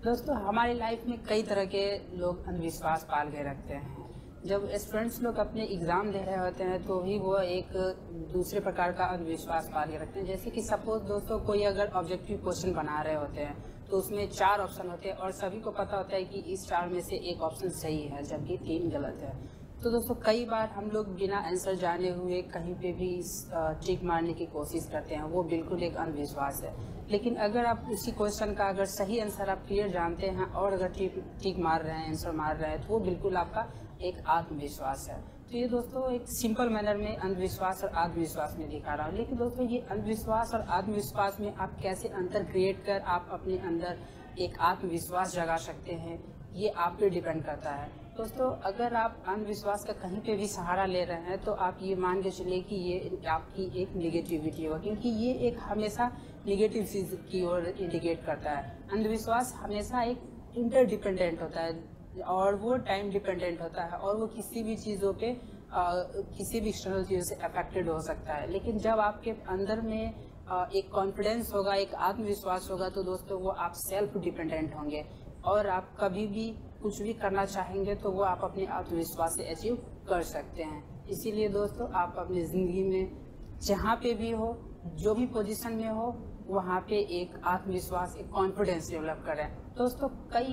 दोस्तों हमारी लाइफ में कई तरह के लोग अंधविश्वास पाल के रखते हैं। जब स्टूडेंट्स लोग अपने एग्ज़ाम दे रहे होते हैं तो भी वो एक दूसरे प्रकार का अंधविश्वास पाल के रखते हैं। जैसे कि सपोज दोस्तों कोई अगर ऑब्जेक्टिव क्वेश्चन बना रहे होते हैं तो उसमें 4 ऑप्शन होते हैं और सभी को पता होता है कि इस 4 में से एक ऑप्शन सही है जबकि 3 गलत है। तो दोस्तों कई बार हम लोग बिना आंसर जाने हुए कहीं पे भी टिक मारने की कोशिश करते हैं, वो बिल्कुल एक अंधविश्वास है। लेकिन अगर आप उसी क्वेश्चन का अगर सही आंसर आप क्लियर जानते हैं और अगर टिक मार रहे हैं, आंसर मार रहे हैं, तो वो बिल्कुल आपका एक आत्मविश्वास है। तो ये दोस्तों एक सिंपल मैनर में अंधविश्वास और आत्मविश्वास में दिखा रहा हूँ। लेकिन दोस्तों ये अंधविश्वास और आत्मविश्वास में आप कैसे अंतर क्रिएट कर आप अपने अंदर एक आत्मविश्वास जगा सकते हैं, ये आप पे डिपेंड करता है। दोस्तों अगर आप अंधविश्वास का कहीं पे भी सहारा ले रहे हैं तो आप ये मान के चलिए कि ये आपकी एक निगेटिविटी होगा, क्योंकि ये एक हमेशा निगेटिव चीज़ की ओर इंडिकेट करता है। अंधविश्वास हमेशा एक इंटरडिपेंडेंट होता है और वो टाइम डिपेंडेंट होता है और वो किसी भी चीज़ों पे किसी भी एक्सटर्नल चीज़ों से अफेक्टेड हो सकता है। लेकिन जब आपके अंदर में एक कॉन्फिडेंस होगा, एक आत्मविश्वास होगा, तो दोस्तों वो आप सेल्फ डिपेंडेंट होंगे और आप कभी भी कुछ भी करना चाहेंगे तो वो आप अपने आत्मविश्वास से अचीव कर सकते हैं। इसीलिए दोस्तों आप अपनी ज़िंदगी में जहाँ पे भी हो, जो भी पोजीशन में हो, वहाँ पे एक आत्मविश्वास, एक कॉन्फिडेंस डेवलप करें। दोस्तों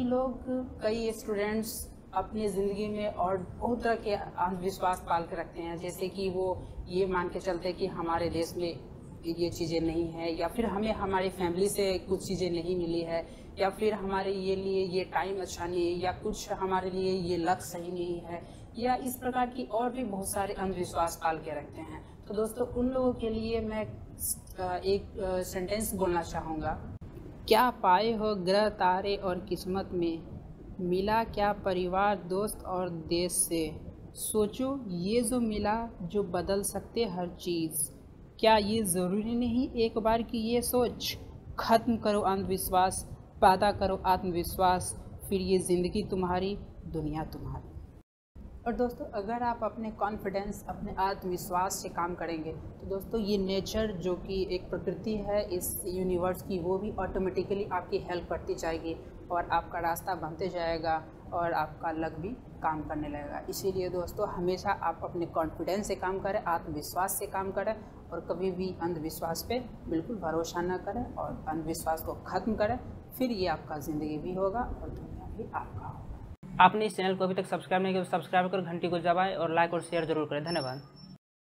कई स्टूडेंट्स अपनी ज़िंदगी में और बहुत तरह के अंधविश्वास पाल के रखते हैं। जैसे कि वो ये मान के चलते हैं कि हमारे देश में ये चीज़ें नहीं है, या फिर हमें हमारी फैमिली से कुछ चीज़ें नहीं मिली है, या फिर हमारे लिए ये टाइम अच्छा नहीं है, या कुछ हमारे लिए ये लक्ष्य सही नहीं है, या इस प्रकार की और भी बहुत सारे अंधविश्वास पाल के रखते हैं। तो दोस्तों उन लोगों के लिए मैं एक सेंटेंस बोलना चाहूँगा। क्या पाए हो ग्रह तारे और किस्मत में, मिला क्या परिवार दोस्त और देश से, सोचो ये जो मिला जो बदल सकते हर चीज़, क्या ये ज़रूरी नहीं एक बार की ये सोच, ख़त्म करो अंधविश्वास, पैदा करो आत्मविश्वास, फिर ये ज़िंदगी तुम्हारी दुनिया तुम्हारी। और दोस्तों अगर आप अपने कॉन्फिडेंस, अपने आत्मविश्वास से काम करेंगे तो दोस्तों ये नेचर जो कि एक प्रकृति है इस यूनिवर्स की, वो भी ऑटोमेटिकली आपकी हेल्प करती जाएगी और आपका रास्ता बनते जाएगा और आपका लक भी काम करने लगेगा। इसीलिए दोस्तों हमेशा आप अपने कॉन्फिडेंस से काम करें, आत्मविश्वास से काम करें और कभी भी अंधविश्वास पे बिल्कुल भरोसा न करें और अंधविश्वास को ख़त्म करें। फिर ये आपका ज़िंदगी भी होगा और दुनिया भी आपका होगा। आपने इस चैनल को अभी तक सब्सक्राइब नहीं किया तो सब्सक्राइब कर घंटी को दबाएं और लाइक और शेयर जरूर करें। धन्यवाद।